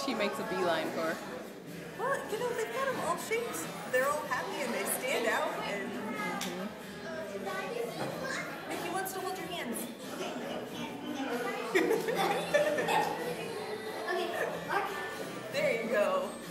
she makes a beeline for? Well, you know, they've got them all shapes. They're all happy and they stand out. And Mickey wants to hold your hands. There you go.